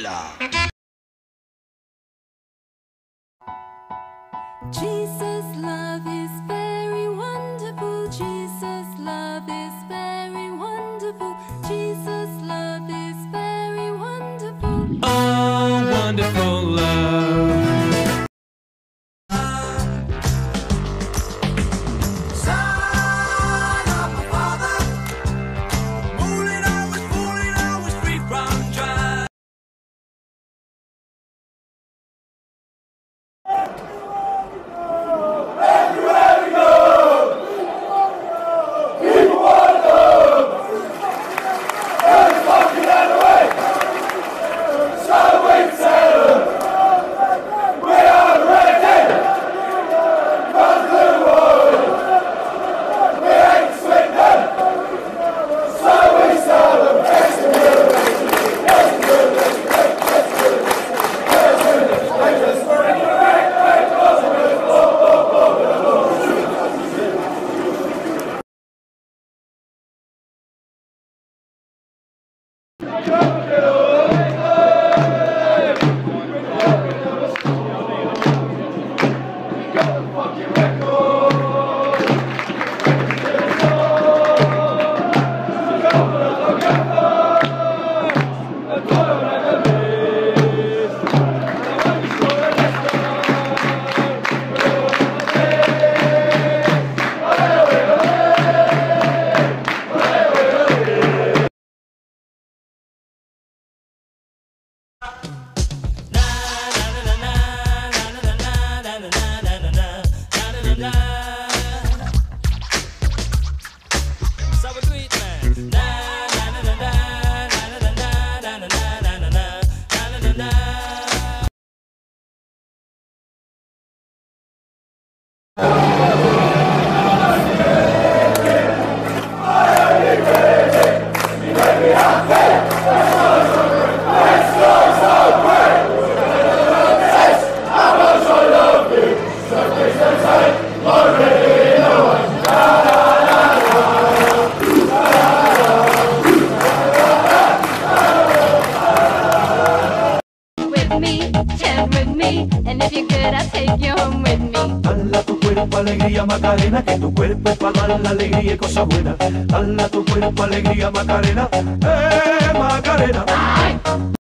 Baila. Jesus' love is very wonderful. Jesus' love is very wonderful. Jesus' love is very wonderful. Oh, wonderful love. Son of a father, fooling, always free from drive. Chant with me, and if you're good, I'll take you home with me. Dala tu cuerpo alegría Macarena, que tu cuerpo es para dar la alegría y cosas buenas. Dala tu cuerpo alegría Macarena, Macarena.